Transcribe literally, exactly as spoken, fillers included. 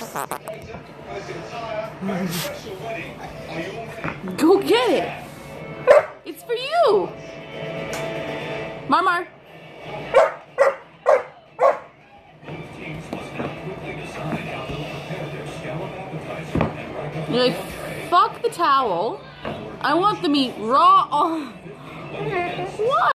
Go get it. It's for you. Marmar. You're like, fuck the towel. I want the meat raw. What?